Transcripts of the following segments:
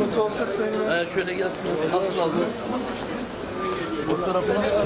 Şöyle gelsin. Nasıl aldın? Fotoğrafı nasıl?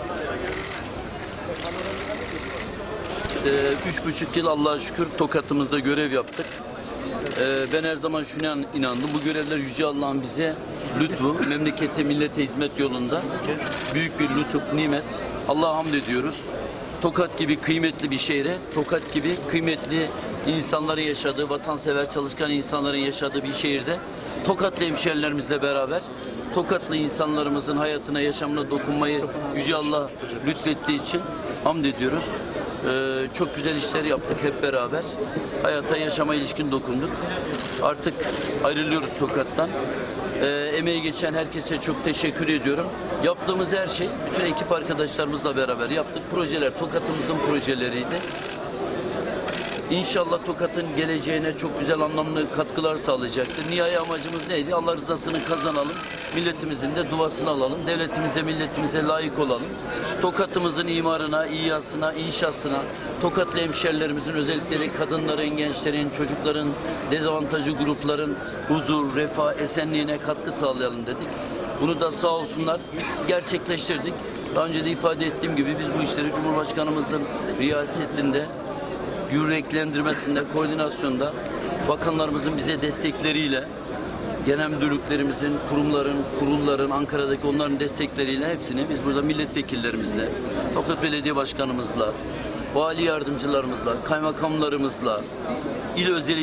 3,5 yıl Allah'a şükür Tokat'ımızda görev yaptık. Ben her zaman şuna inandım. Bu görevler Yüce Allah'ın bize lütfu, memlekete, millete hizmet yolunda büyük bir lütuf, nimet. Allah'a hamd ediyoruz. Tokat gibi kıymetli bir şehre, Tokat gibi kıymetli insanların yaşadığı, vatansever, çalışkan insanların yaşadığı bir şehirde Tokatlı hemşerilerimizle beraber Tokatlı insanlarımızın hayatına, yaşamına dokunmayı Yüce Allah lütfettiği için hamd ediyoruz. Çok güzel işler yaptık hep beraber. Hayata, yaşama ilişkin dokunduk. Artık ayrılıyoruz Tokat'tan. Emeği geçen herkese çok teşekkür ediyorum. Yaptığımız her şey bütün ekip arkadaşlarımızla beraber yaptık. Projeler Tokat'ımızın projeleriydi. İnşallah Tokat'ın geleceğine çok güzel, anlamlı katkılar sağlayacaktır. Nihai amacımız neydi? Allah rızasını kazanalım. Milletimizin de duasını alalım. Devletimize, milletimize layık olalım. Tokat'ımızın imarına, ihyasına, inşasına, Tokatlı hemşerilerimizin, özellikle kadınların, gençlerin, çocukların, dezavantajlı grupların huzur, refah, esenliğine katkı sağlayalım dedik. Bunu da sağ olsunlar gerçekleştirdik. Daha önce de ifade ettiğim gibi biz bu işleri Cumhurbaşkanımızın riyasetinde, yüreklendirmesinde, koordinasyonda, bakanlarımızın bize destekleriyle, genel müdürlüklerimizin, kurulların, Ankara'daki onların destekleriyle hepsini biz burada milletvekillerimizle, Tokat Belediye Başkanımızla, vali yardımcılarımızla, kaymakamlarımızla, il özel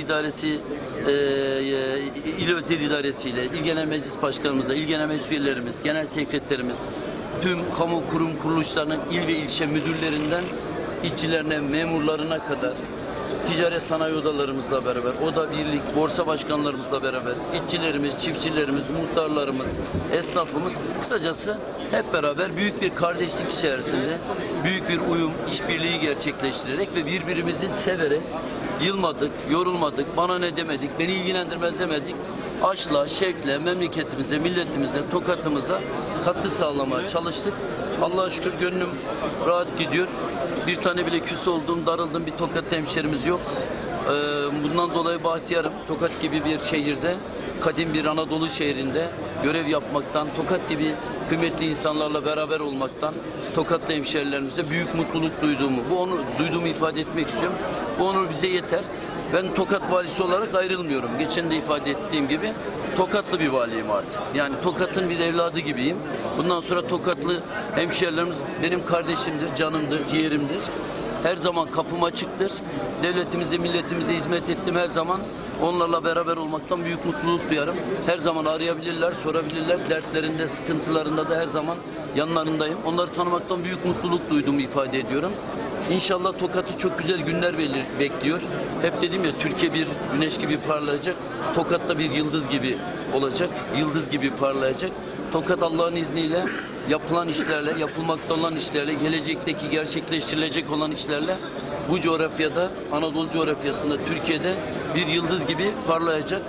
idaresiyle, il genel meclis başkanımızla, il genel meclis üyelerimiz, genel sekreterimiz, tüm kamu kurum kuruluşlarının il ve ilçe müdürlerinden işçilerine, memurlarına kadar, ticaret sanayi odalarımızla beraber, oda birlik, borsa başkanlarımızla beraber, işçilerimiz, çiftçilerimiz, muhtarlarımız, esnafımız, kısacası hep beraber büyük bir kardeşlik içerisinde, büyük bir uyum, işbirliği gerçekleştirerek ve birbirimizi severek, yılmadık, yorulmadık, bana ne demedik, beni ilgilendirmez demedik, aşkla, şevkle, memleketimize, milletimize, Tokat'ımıza katkı sağlamaya çalıştık. Allah'a şükür gönlüm rahat gidiyor. Bir tane bile küs olduğum, darıldığım bir Tokat hemşerimiz yok. Bundan dolayı bahtiyarım. Tokat gibi bir şehirde, kadim bir Anadolu şehrinde görev yapmaktan, Tokat gibi kıymetli insanlarla beraber olmaktan, Tokatlı hemşerilerimize büyük mutluluk duyduğumu ifade etmek istiyorum. Bu onur bize yeter. Ben Tokat valisi olarak ayrılmıyorum. Geçen de ifade ettiğim gibi Tokatlı bir valiyim artık. Yani Tokat'ın bir evladı gibiyim. Bundan sonra Tokatlı hemşerilerimiz benim kardeşimdir, canımdır, ciğerimdir. Her zaman kapım açıktır. Devletimize, milletimize hizmet ettim her zaman. Onlarla beraber olmaktan büyük mutluluk duyarım. Her zaman arayabilirler, sorabilirler. Dertlerinde, sıkıntılarında da her zaman yanlarındayım. Onları tanımaktan büyük mutluluk duyduğumu ifade ediyorum. İnşallah Tokat'ı çok güzel günler bekliyor. Hep dedim ya, Türkiye bir güneş gibi parlayacak. Tokat'ta bir yıldız gibi olacak. Yıldız gibi parlayacak. Tokat Allah'ın izniyle yapılan işlerle, yapılmakta olan işlerle, gelecekteki gerçekleştirilecek olan işlerle bu coğrafyada, Anadolu coğrafyasında, Türkiye'de bir yıldız gibi parlayacak.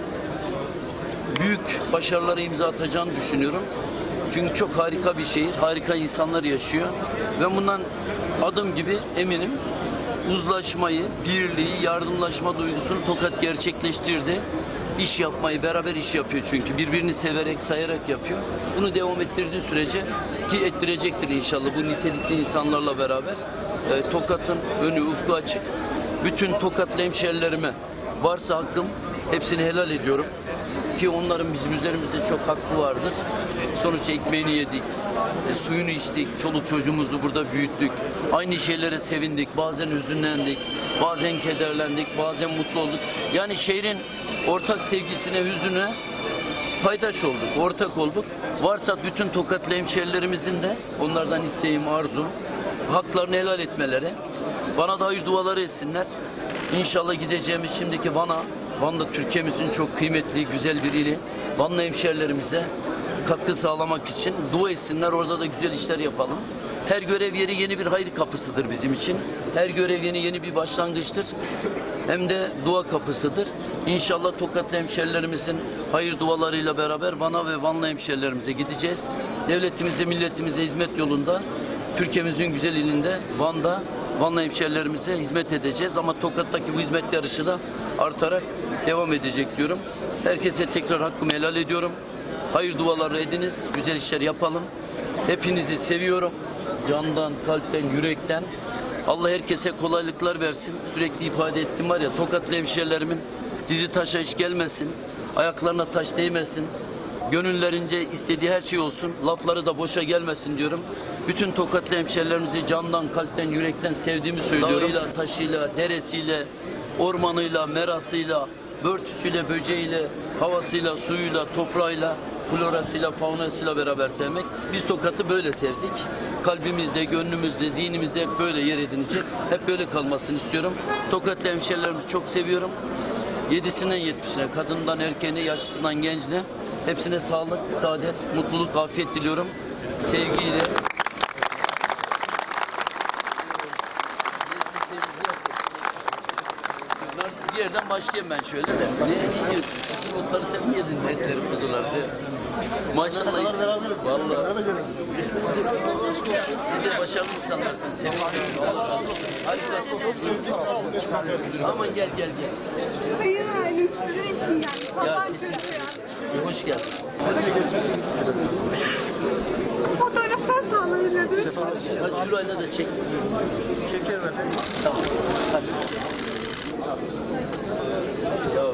Büyük başarılara imza atacağını düşünüyorum. Çünkü çok harika bir şehir, harika insanlar yaşıyor. Ben bundan adım gibi eminim. Uzlaşmayı, birliği, yardımlaşma duygusunu Tokat gerçekleştirdi. İş yapmayı, beraber iş yapıyor çünkü. Birbirini severek, sayarak yapıyor. Bunu devam ettirdiği sürece, ki ettirecektir inşallah bu nitelikli insanlarla beraber. Tokat'ın önü, ufku açık. Bütün Tokatlı hemşerilerime varsa hakkım, hepsini helal ediyorum. Ki onların bizim üzerimizde çok hakkı vardır. Sonuçta ekmeğini yedik, suyunu içtik, çoluk çocuğumuzu burada büyüttük. Aynı şeylere sevindik, bazen hüzünlendik, bazen kederlendik, bazen mutlu olduk. Yani şehrin ortak sevgisine, hüznüne paydaş olduk, ortak olduk. Varsa bütün Tokatlı hemşerilerimizin de onlardan isteğim, arzum, haklarını helal etmeleri, bana da hayır duaları etsinler. İnşallah gideceğimiz şimdiki Van'da Türkiye'mizin çok kıymetli, güzel bir ili. Vanlı hemşerilerimize katkı sağlamak için dua etsinler, orada da güzel işler yapalım. Her görev yeri yeni bir hayır kapısıdır bizim için. Her görev yeni bir başlangıçtır. Hem de dua kapısıdır. İnşallah Tokatlı hemşerilerimizin hayır dualarıyla beraber Van'a ve Vanlı hemşerilerimize gideceğiz. Devletimize, milletimize hizmet yolunda, Türkiye'mizin güzel ilinde, Vanlı hemşerilerimize hizmet edeceğiz. Ama Tokat'taki bu hizmet yarışı da artarak devam edecek diyorum. Herkese tekrar hakkımı helal ediyorum. Hayır duaları ediniz, güzel işler yapalım. Hepinizi seviyorum. Candan, kalpten, yürekten. Allah herkese kolaylıklar versin. Sürekli ifade ettim var ya, Tokatlı hemşerilerimin dizi taşa iş gelmesin. Ayaklarına taş değmesin. Gönüllerince istediği her şey olsun. Lafları da boşa gelmesin diyorum. Bütün Tokatlı hemşerilerimizi candan, kalpten, yürekten sevdiğimi söylüyorum. Dağıyla, taşıyla, deresiyle, ormanıyla, merasıyla, börtüsüyle, böceğiyle, havasıyla, suyuyla, toprağıyla, florasıyla, faunasıyla beraber sevmek. Biz Tokat'ı böyle sevdik. Kalbimizde, gönlümüzde, zihnimizde hep böyle yer edinecek. Hep böyle kalmasını istiyorum. Tokatlı hemşerilerimizi çok seviyorum. 7'sinden 70'ine, kadından erkeğine, yaşlısından gencine, hepsine sağlık, saadet, mutluluk, afiyet diliyorum. Sevgiyle. Bir yerden başlayayım ben şöyle de. Ne yiyorsun? Otları sen mi yedin? Etleri, kuzular. Maşallah. Vallahi. Siz de başarılı insanlarsınız. Harikasın. Aman gel. Sayın aile sizin için yani. Ya kesin. Hoş geldin. Fotoğraftan sağlanırdı. Hadi şurayla da çek. Çeker ben. Tamam. Hadi. Ya.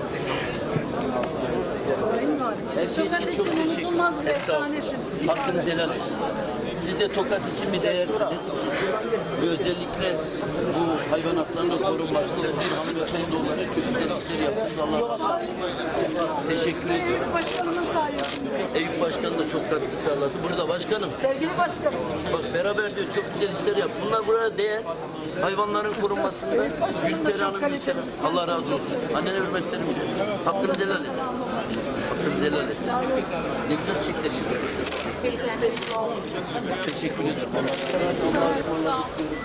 Her şey için çok teşekkür ederim. Sağ olun. Hakkınız helal olsun. Siz de Tokat için bir değersiniz. Ve özellikle bu hayvan haklarının korunmasında bir hanımefendi olarak çok güzel işler yaptınız. Allah razı olsun. Teşekkür ediyorum. Başkanımın sayesinde. Eyüp Başkan da çok katkı sağladı. Burada başkanım. Sevgili başkanım. Bak beraber diyor çok güzel işler yap. Bunlar buraya değer. Hayvanların korunmasında Gülperi Hanım, Gülperi. Allah razı olsun. Annene hürmetlerim bile. Hakkınızı helal edin. Hakkınızı helal edin. Ne güzel çiçekler gibi. Teşekkür ederim. Allah'a ısmarladık.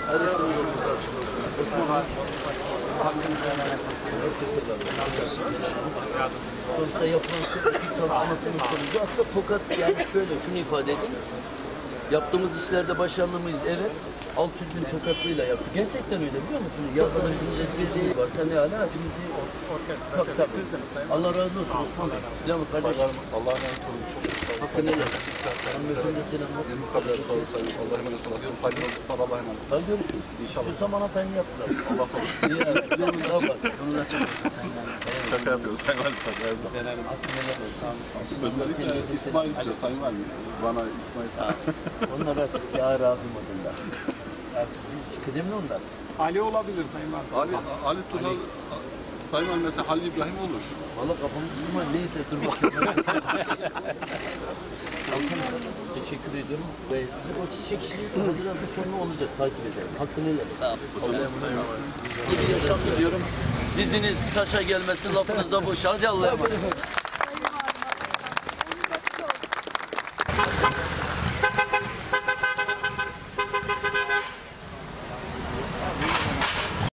Hakkınızı helal edin. Sonuçta yapılan sürekli çalışmasının sonucu aslında Tokat yani şöyle şunu ifade edeyim. Yaptığımız işlerde başarılı mıyız? Evet. 600 bin Tokatlıyla yaptık. Gerçekten öyle biliyor musunuz? Yazıda bizim birliği var. Sen ne hala hepimizi tabii. Allah razı olsun Osman Bey. Biliyor musun kardeşim? Allah'a emanet olun. Hakkını helal. Hanımefendi selamlar. Allah'a emanet olasın. Hayırlı olsun. Allah'a emanet. Hadi görüşürüz. İnşallah. Şu zamana tayini yaptılar. Allah korusun. İyi abi. Daha bak. Bunu da çok Şaka yapıyoruz. Hayırlı olsun. hakkını helal olsun. Özellikle İsmail istiyor. Sayın var mı? Bana İsmail. Onlar artık Siyah Rahim adında. Artık kıdemli onlar. Ali olabilir Sayın Valim. Ali Turhal, Sayın var mesela Halil İbrahim olur. Valla kafamı tutma neyse dur bakayım. Teşekkür ediyorum. Ve o çiçek işi Haziran'da sonra olacak takip edelim. Hakkını helal. Sağ olun. İyi bir yaşam diliyorum. Diziniz taşa gelmesin, lafınız da boşa. Hadi Allah'a emanet.